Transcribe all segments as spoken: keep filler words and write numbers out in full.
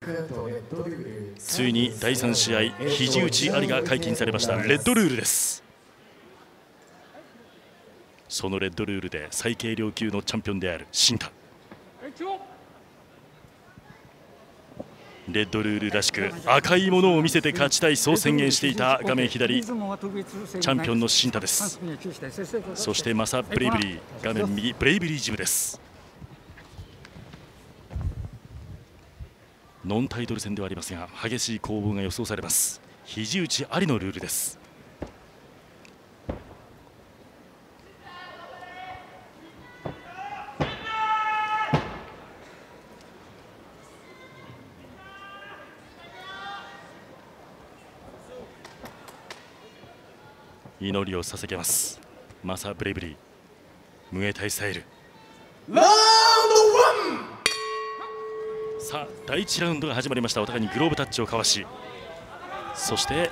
ついにだいさん試合、肘打ちありが解禁されました。レッドルールです。そのレッドルールで最軽量級のチャンピオンである新田、レッドルールらしく赤いものを見せて勝ちたい、そう宣言していた画面左チャンピオンの新田です。そしてマサ・ブレイブリー、画面右ブレイブリージムです。ノンタイトル戦ではありますが激しい攻防が予想されます。肘打ちありのルールです。祈りを捧げますマサ・ブレイブリー、ムエタイスタイル。ラウンドワン。さあだいいちラウンドが始まりました。お互いにグローブタッチを交わし、そして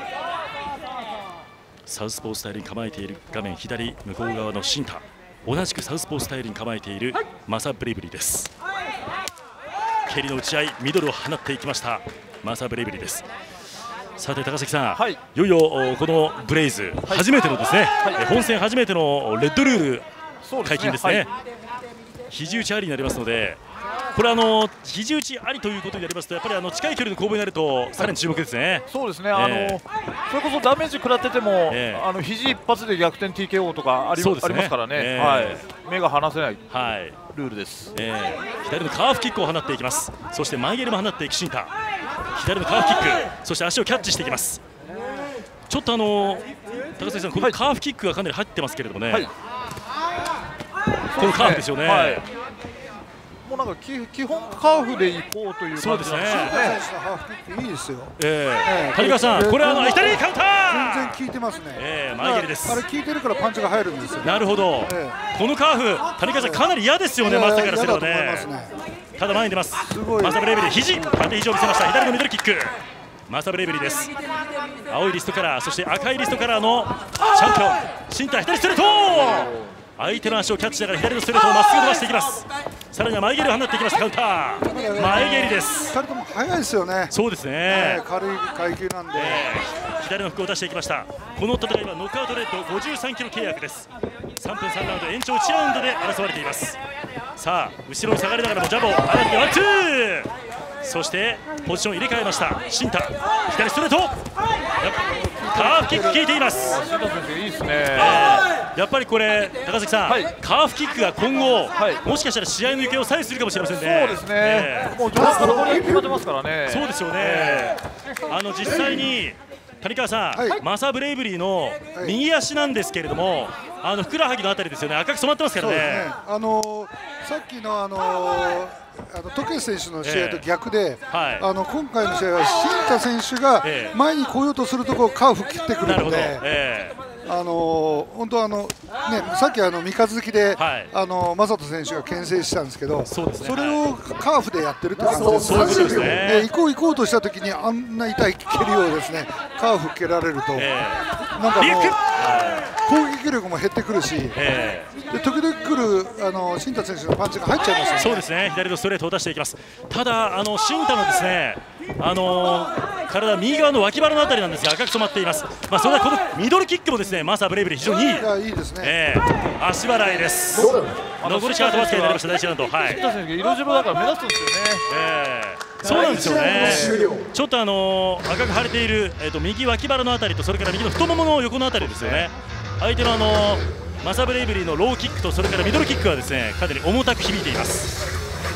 サウスポースタイルに構えている画面左向こう側の新田、同じくサウスポースタイルに構えているマサ・ブレイブリーです。蹴りの打ち合い、ミドルを放っていきましたマサ・ブレイブリーです。さて高崎さん、はい、いよいよこのブレイズ、はい、初めてのですね、はい、本戦初めてのレッドルール解禁ですね。はい、肘打ちありになりますので、これあの肘打ちありということになりますと、やっぱりあの近い距離の攻防になるとさらに注目ですね。はい、そうですね。あの、えー、それこそダメージ食らってても、えー、あの肘一発で逆転 ティーケーオー とかあり、ね、ありますからね。えー、はい、目が離せない、はい、ルールです。えー、左のカーフキックを放っていきます。そして前蹴りも放っていく新田。左のカーフキック、そして足をキャッチしていきます。ちょっとあの高崎さん、このカーフキックがかなり入ってますけれどもね、はい、このカーフですよね。はい、もうなんか基本カーフでいこうという感じなんですよね。 いいですよ。 ええ、谷川さん、これあの左カウンター全然効いてますね。ええ、 前蹴りです。 あれ効いてるからパンチが入るんですよ。 なるほど。このカーフ、谷川さんかなり嫌ですよね、マスタからすればね。ただ前に出ます。マサ・ブレイブリー、肘、縦肘を見せました。左のミドルキック。マサ・ブレイブリーです。青いリストカラー、そして赤いリストカラーのチャンピオン、新田、左ストレート。相手の足をキャッチしながら左のストレートをまっすぐ伸ばしていきます。さらには前蹴りを放っていきます。カウンター、前蹴りです。ふたりとも速いですよね。そうですね。 軽い階級なんで、 左の服を出していきました。この戦いはノックアウトレッドごじゅうさんキロ契約です。さんぷんさんラウンド、延長いちラウンドで争われています。さあ後ろに下がりながらもジャブを上がってワンツー、そしてポジション入れ替えました新田、左ストレート、カーフキック効いています。新田先生いいですね。やっぱりこれ高崎さん、はい、カーフキックが今後、はい、もしかしたら試合の行方を左右するかもしれませんね。そうですね、えー、もう上手から決まってますからね。そうですよね、えー、あの実際に谷川さん、はい、マサ・ブレイブリーの右足なんですけれども、はい、あのふくらはぎのあたりですよね、赤く染まってますからね。ね、あのー、 さっきのあのーあの時計選手の試合と逆で、えーはい、あの今回の試合は新田選手が前に来ようとするところをカーフ切ってくるので、えー、あの本当あの、ね、さっきあの三日月で、はい、あの正人選手が牽制したんですけど、そうですね、それをカーフでやってるって感じです。そうですね。行こう行こうとしたときにあんな痛い蹴りをですねカーフ蹴られると、えー、なんかもう攻撃力も減ってくるし、えー、で時々来るあの新田選手のパンチが入っちゃいますよね。そうですね、左のストレートを出していきます。ただあの新田のですね、あのー、体右側の脇腹のあたりなんですが赤く染まっています。まあそれはこのミドルキックもですね、マサ・ブレイブリー非常にいい。いやいいですね。えー、足払いです。残り時間とわずかになりました第いちラウンド。はい。新田選手色白だから目立つんですよね。えー、そうなんですよね。ちょっとあのー、赤く腫れているえっ、ー、と右脇腹のあたりとそれから右の太ももの横のあたりですよね。相手のあのマサ・ブレイブリーのローキックとそれからミドルキックはですねかなり重たく響いています。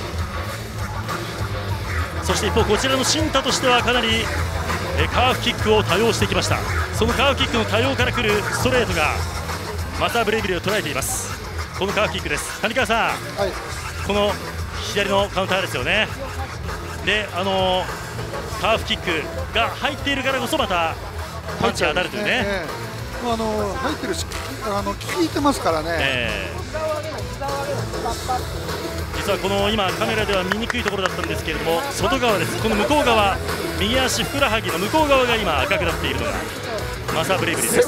そして一方こちらの新田としてはかなりえカーフキックを多用してきました。そのカーフキックの多用からくるストレートがマサ・ブレイブリーを捉えています。このカーフキックです。谷川さん、はい、この左のカウンターですよね。であのカーフキックが入っているからこそまたパンチが当たるというね。 あの入ってるし、あの効いてますからね、えー、実はこの今カメラでは見にくいところだったんですけれども外側です。この向こう側右足ふくらはぎの向こう側が今赤くなっているのがマサ・ブレイブリーです。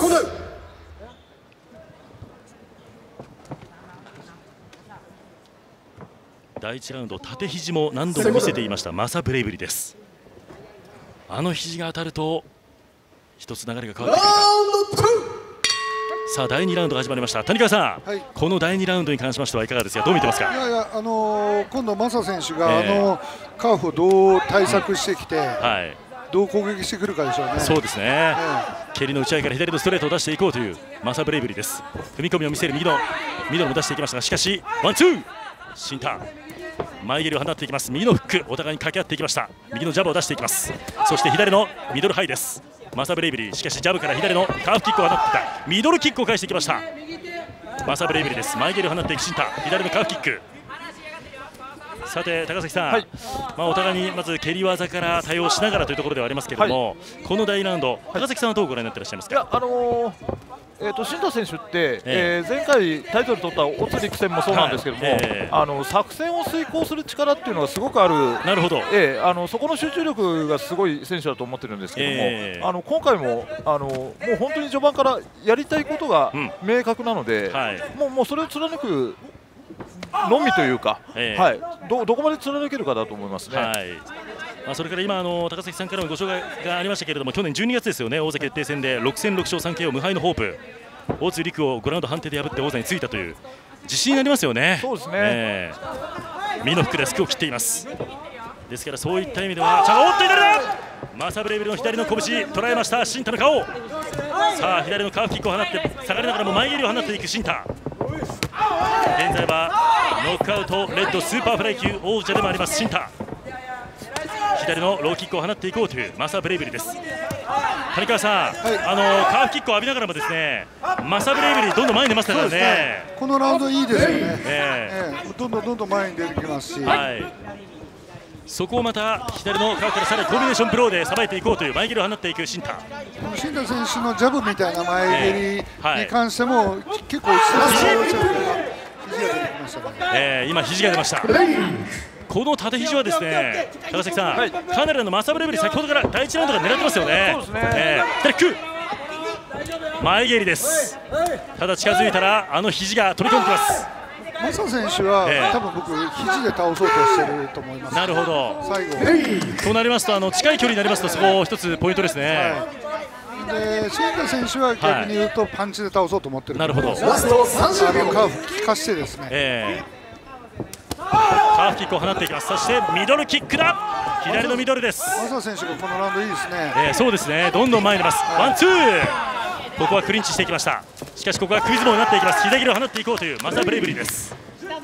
だいいちラウンド縦肘も何度も見せていましたマサ・ブレイブリーです。あの肘が当たると一つ流れが変わってくるか。さあだいにラウンドが始まりました。谷川さん、はい、このだいにラウンドに関しましてはいかがですか。どう見てますか。 いやいや、あのー、今度マサ選手が、えー、あのカーフをどう対策してきて、うん、はい、どう攻撃してくるかでしょうね。 そうですね、えー、蹴りの打ち合いから左のストレートを出していこうというマサ・ブレイブリーです。踏み込みを見せる右のミドルも出していきましたが、しかしワンツーシンター前蹴りを放っていきます。右のフックお互いに掛け合っていきました。右のジャブを出していきます。そして左のミドルハイです。マサ・ブレイブリー、しかしジャブから左のカーフキックを放っていたミドルキックを返してきました。マサ・ブレイブリーです。前蹴りを放っていくシンター、左のカーフキック。さて高崎さん、はい、まあお互いにまず蹴り技から対応しながらというところではありますけれども、はい、このだいラウンド、高崎さんはどうご覧になっていらっしゃいますか。 いや、あのーえー、と新田選手って、えー、前回タイトル取ったオツリク戦もそうなんですけども、はい、えー、あの作戦を遂行する力っていうのがすごくある。 なるほど、 えー、あのそこの集中力がすごい選手だと思ってるんですけども、えー、あの今回もあのもう本当に序盤からやりたいことが明確なので、うん、はい、もうもうそれを貫くのみというか、えー、はい、ど, どこまで貫けるかだと思いますね。はい、 まあそれから今あの高崎さんからもご紹介がありましたけれども、去年じゅうにがつですよね、王座決定戦でろく戦ろく勝さんケーオー無敗のホープ、大津陸をごラウンド判定で破って王座についたという自信ありますよね。 そうですね、えー、右のフックでスクを切っています。ですからそういった意味では、さあおっと左だ、マサ・ブレイブリーの左の拳捉えました。シンタの顔、さあ左のカーフキックを放って下がりながらも前蹴りを放っていくシンタ。現在はノックアウトレッドスーパーフライ級王者でもありますシンタ。左のローキックを放っていこうというマサ・ブレイブリーです。谷川さん、はい、あのカーフキックを浴びながらもですね、マサ・ブレイブリーどんどん前に出ましたからね。 ね、このラウンドいいですよね、えーえー、どんどんどんどん前に出てきますし、はい、 そこをまた左のカーフからさらにコンビネーションブローでさばいていこうという前蹴りを放っていくシンタ。 シンタ選手のジャブみたいな前蹴りに関しても、えーはい、結構落ち着いて肘が出てきましたね。 えー、今肘が出ました。この縦肘はですね、高崎さん、はい、かなりのマサ・ブレイブリー先ほどからだいいちラウンドが狙ってますよね。そうですね、えー、左ク前蹴りです。ただ近づいたらあの肘が飛び込んできます。 マサ選手は、えー、多分僕肘で倒そうとしてると思います。 なるほど。 最後となりますと、あの近い距離になりますとそこ一つポイントですね。 はい、でシンタ選手は逆に言うとパンチで倒そうと思ってる。 なるほど。 あのカーフ効かしてですね。えーカーフキックを放っていきます。そしてミドルキックだ、左のミドルです。 マサ選手がこのラウンドいいですね。 えー、そうですね、どんどん前に出ます。ワンツー、ここはクリンチしていきました。しかしここは首相撲になっていきます。左切りを放っていこうというマサ・ブレイブリーです。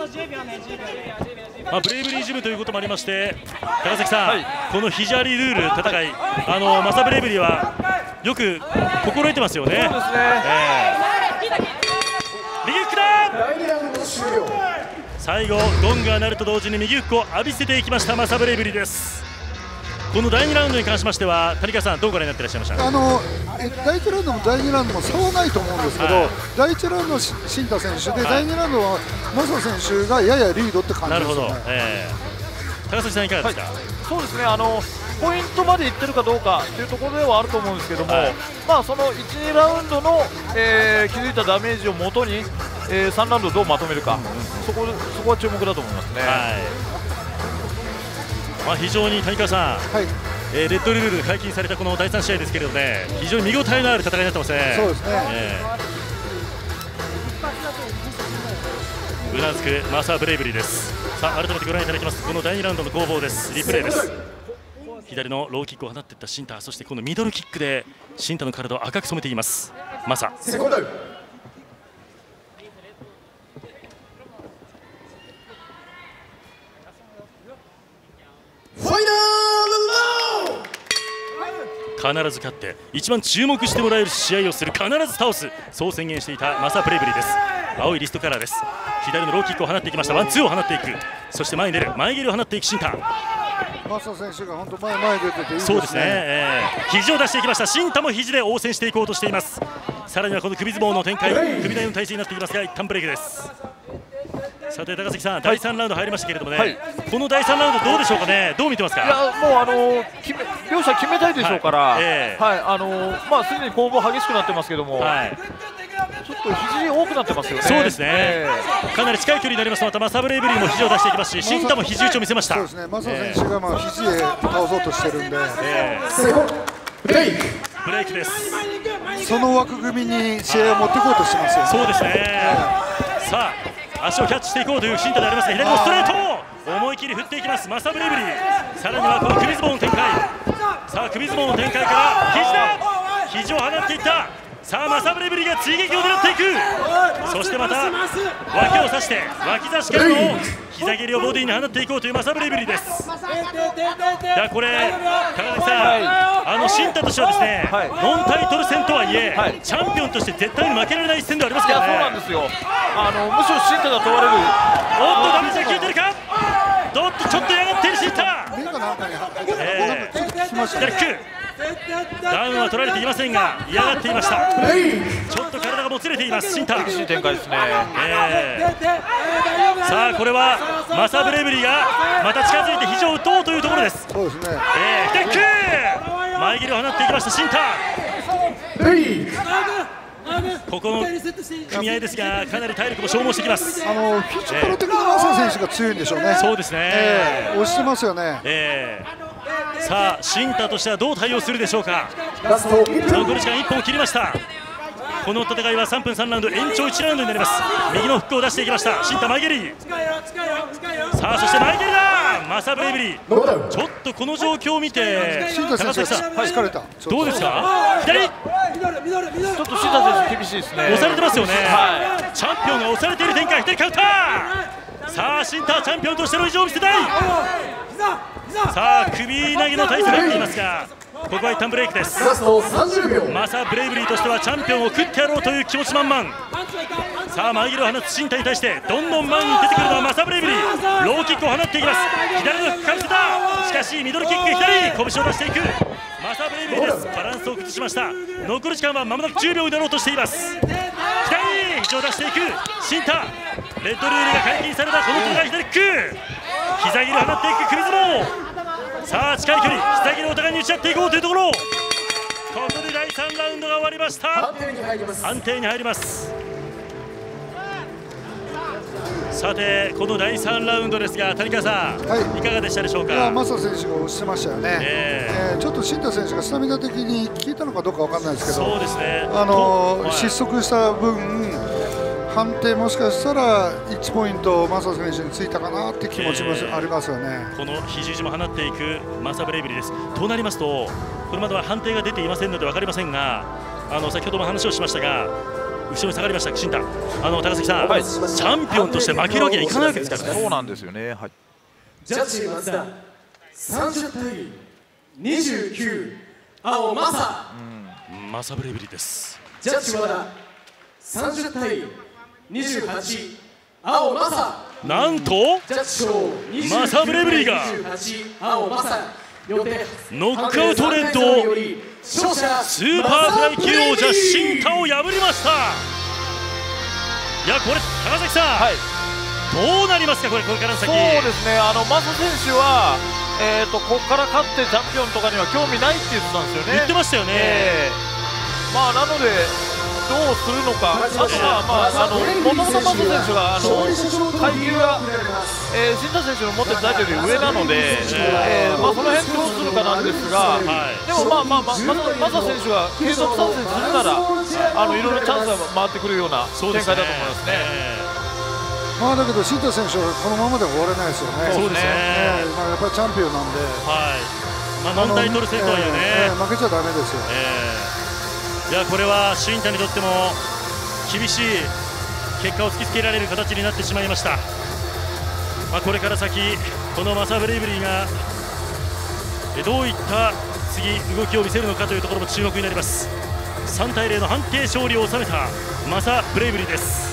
まあ、ブレイブリージムということもありまして、高崎さん、はい、この肘ありルール戦い、あのマサ・ブレイブリーはよく心得てますよね。そうですね、えー、右フックだ、最後ゴングが鳴ると同時に右フックを浴びせていきましたマサ・ブレイブリーです。このだいにラウンドに関しましては谷川さんどうご覧になっていらっしゃいました。 あのえだいいちラウンドもだいにラウンドも差はないと思うんですけど、はい、だいいちラウンドはシンタ選手で、はい、だいにラウンドはマサ選手がややリードって感じですよね。なるほど、えー、高崎さんいかがですか。はい、 そうですね、あのポイントまでいってるかどうかというところではあると思うんですけども、はい、まあそのいち、にラウンドの、えー、気づいたダメージをもとに、えー、さんラウンドをどうまとめるか、うん、そこそこは注目だと思いますね。はい、 まあ、非常に谷川さん、はい、えー、レッドルールで解禁されたこのだいさん試合ですけれどね、非常に見応えのある戦いになってますね。 そうですね、 えー、うなずくマサ・ブレイブリーです。さあ改めてご覧いただきます。このだいにラウンドの攻防です。リプレイです。左のローキックを放っていったシンタ、そしてこのミドルキックでシンタの体を赤く染めていますマサ。必ず勝って一番注目してもらえる試合をする、必ず倒す、そう宣言していたマサ・ブレイブリーです。青いリストカラーです。左のローキックを放っていきました。ワンツーを放っていく、そして前に出る、前蹴りを放っていくシンタ。 マサ選手が本当前前出てていいですね。 そうですね、えー、肘を出していきました。シンタも肘で応戦していこうとしています。さらにはこの首相撲の展開、首台の体勢になっていきますが一旦ブレイクです。さて高崎さん、だいさんラウンド入りましたけれどもね、はい、このだいさんラウンドどうでしょうかね、どう見てますか。 いやもうあの決め両者決めたいでしょうから、はい、えーはい、あのまあすでに攻防激しくなってますけども、はい、 ちょっと肘多くなってますよね。 そうですね、えー、かなり近い距離になりますとまたマサブレイブリーも肘を出していきますし、シンタも肘打ちを見せました。 そうですね、マサ選手がまあ肘へ倒そうとしてるんで、えー、ブレイクブレイクです。 その枠組みに試合を持っていこうとしてますよね。 そうですね、えー、さあ足をキャッチしていこうというシンタでありますが、左のストレートを思い切り振っていきますマサブレイブリー。さらにはこの首相撲の展開、さあ首相撲の展開から肘だ、肘を放っていった。さあマサブレイブリーが追撃を狙っていく。そしてまた脇を刺して脇差しからの膝蹴りをボディに放っていこうというマサブレイブリーです。いやこれ高崎さん、はい、あのシンタとしてはですね、はい、ノンタイトル戦とはいえ、はい、チャンピオンとして絶対に負けられない一戦ではありますけどね。 そうなんですよ。あのむしろシンタが問われる。 おっとダメージが効いてるか。どっとちょっと嫌がっているシンタ。えーダウンは取られていませんが嫌がっていました。ちょっと体がもつれていますシンタ。 厳しい展開ですね、 えー、さあこれはマサブレイブリーがまた近づいて肘を打とうというところです。 そうですね、 えー、テック前蹴りを放っていきましたシンタ。ここの組み合いですがかなり体力も消耗してきます。 あのフィジカル的なマサ選手が強いんでしょうね。 そうですね、 えー、押してますよね、 えー、さあシンタとしてはどう対応するでしょうか。残り時間いっぽんを切りました。この戦いはさんぷんさんラウンド延長いちラウンドになります。右のフックを出していきましたシンタ前蹴り。さあそして前蹴りだマサブレイブリー。ちょっとこの状況を見てシンタ選手が疲れた。 どうですか。左ちょっとシンタ選手厳しいですね。 押されてますよね、はい、チャンピオンが押されている展開。左カウンター。さあシンタチャンピオンとしての意地を見せたい。さあ首投げの体勢になっていますがここは一旦ブレイクです。マサブレイブリーとしてはチャンピオンを食ってやろうという気持ち満々。さあ前蹴りを放つシンタに対してどんどん前に出てくるのはマサブレイブリー。ローキックを放っていきます。左のフックかぶせた。しかしミドルキック左拳を出していくマサブレイブリーです。バランスを崩しました。残り時間はまもなくじゅうびょうになろうとしています。左肘を出していくシンタ。レッドルールが解禁されたこの戦い左キック膝蹴りを放っていく首相撲。さあ近い距離膝蹴りをお互いに打ち合っていこうというところ。ここでだいさんラウンドが終わりました。判定に入ります。さてこのだいさんラウンドですが谷川さん、はい、いかがでしたでしょうか。いやマサ選手が押してましたよね、えーえー、ちょっとシンタ選手がスタミナ的に効いたのかどうかわかんないですけど、 そうですね、 あのーはい、失速した分判定もしかしたらいちポイントマサ選手についたかなって気持ちもありますよね、えー、 この肘打ちも放っていくマサブレイブリーです。となりますとこれまでは判定が出ていませんので分かりませんが、あの先ほども話をしましたが後ろに下がりましたシンタ。あの高崎さん、はい、チャンピオンとして負けるわけにはいかないわけですからね。 そうなんですよね、はい、 ジャッジ松田さんじゅうたいにじゅうきゅう青マサ、 うん、マサブレイブリーです。 ジャッジ和田さんじゅうたいにじゅうはち青マサ。 なんとマサブレイブリーがノックアウトレッドスーパーフライ級王者シンタを破りました。いやこれ高崎さん、はい、どうなりますかこれこれからの先。 そうですね、あのマサ選手は、えー、とここから勝ってチャンピオンとかには興味ないって言ってたんですよね。 言ってましたよね、えー、まあなのでどうするのか。あとはまああの元々マサ選手があの階級が、えー、シンタ選手の持ってるタイトルより上なので、えーまあ、その辺どうするかなんですが、はい、でもまあまあまあマサ選手が継続参戦するならあのいろいろチャンスが回ってくるような展開だと思いますね。 まあだけどシンタ選手はこのままで終われないですよね。 そうですね、 まあやっぱりチャンピオンなんで、 はい、まあノンタイトル戦とはいえね、 えーえー、負けちゃダメですよ。 えーいやこれはシンタにとっても厳しい結果を突きつけられる形になってしまいました。まあ、これから先このマサブレイブリーがどういった次動きを見せるのかというところも注目になります。さんたいゼロの判定勝利を収めたマサブレイブリーです。